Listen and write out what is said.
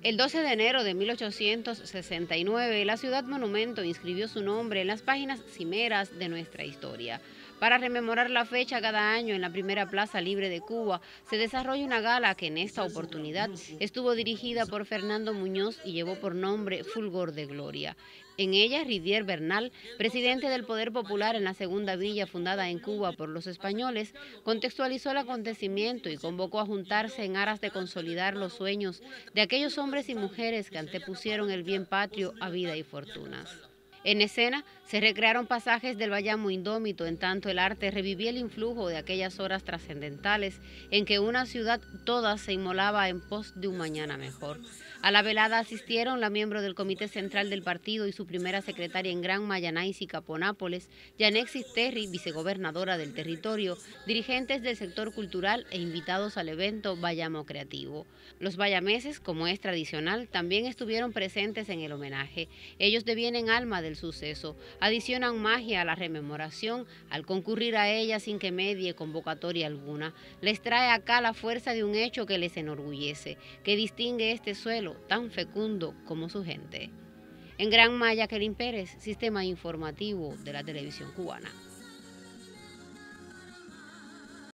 El 12 de enero de 1869, la ciudad monumento inscribió su nombre en las páginas cimeras de nuestra historia. Para rememorar la fecha, cada año en la primera plaza libre de Cuba se desarrolla una gala que en esta oportunidad estuvo dirigida por Fernando Muñoz y llevó por nombre Fulgor de Gloria. En ella, Rivière Bernal, presidente del Poder Popular en la segunda villa fundada en Cuba por los españoles, contextualizó el acontecimiento y convocó a juntarse en aras de consolidar los sueños de aquellos hombres y mujeres que antepusieron el bien patrio a vida y fortunas. En escena se recrearon pasajes del Bayamo Indómito, en tanto el arte revivía el influjo de aquellas horas trascendentales en que una ciudad toda se inmolaba en pos de un mañana mejor. A la velada asistieron la miembro del Comité Central del Partido y su primera secretaria en Gran Mayanais y Caponápoles, Yanexis Terry, vicegobernadora del territorio, dirigentes del sector cultural e invitados al evento Bayamo Creativo. Los bayameses, como es tradicional, también estuvieron presentes en el homenaje. Ellos devienen alma del suceso, adicionan magia a la rememoración al concurrir a ella sin que medie convocatoria alguna. Les trae acá la fuerza de un hecho que les enorgullece, que distingue este suelo tan fecundo como su gente. En Gran Maya, Kerin Pérez, Sistema Informativo de la Televisión Cubana.